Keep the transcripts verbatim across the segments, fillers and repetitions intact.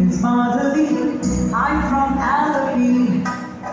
is Madhavi. I'm from Alleppey.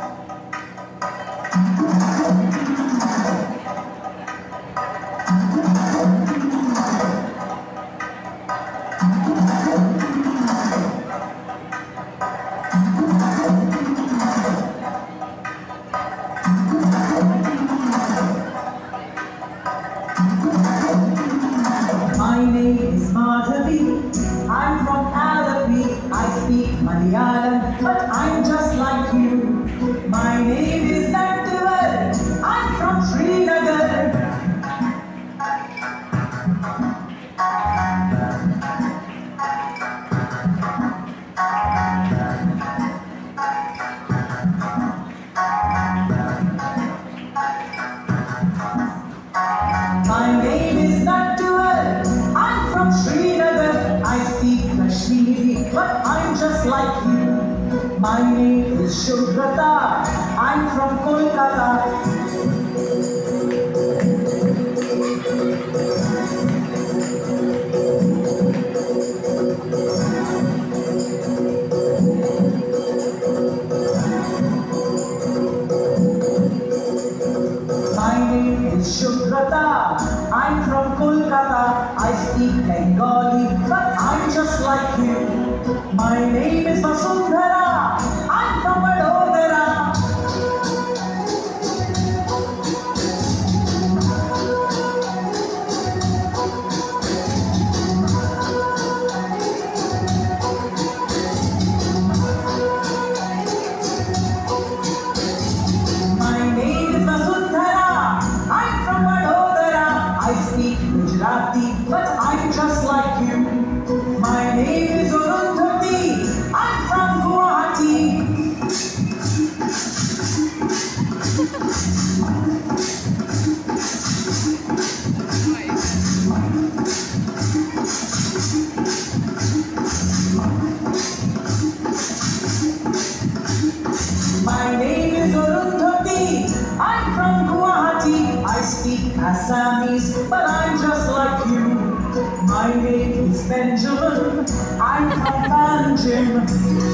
My name is Madhavi. I'm from Alleppey. I speak Malayalam, but I'm just like you. My name is Nanduval. I'm from Srinagar. My name is Nanduval. I'm from Srinagar. I speak Kashmiri, but I'm just like you. My name is Shubhrata. I'm from Kolkata. My name is Shubhrata. I'm from Kolkata. I speak Bengali, but I'm just like you. My name is Vasundhara. I'm from Vadodara. My name is Vasundhara. I'm from Vadodara. I speak Gujarati, but I'm just like you. My name is Arundhati. I'm from Guwahati. My name is Arundhati. I'm from Guwahati. I speak Assamese, but I'm just like you. My name is Benjamin. I'm from Panjim.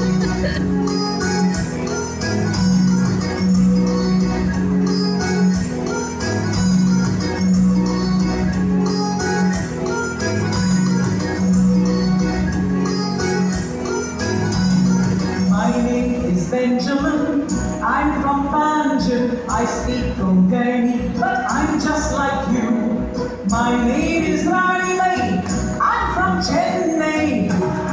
My name is Benjamin. I'm from Panjim. I speak Konkani, but I'm just like you. My name is Rani Mai. I'm from Chennai.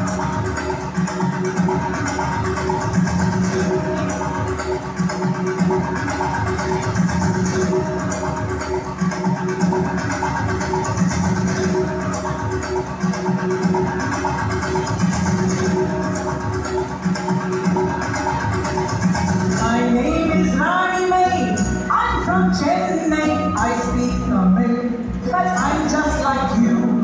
My name is Rani Mai. I'm from Chennai. I speak Tamil, but I'm just like you.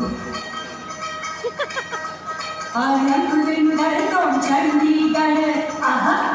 I am from Chandigarh. Aha.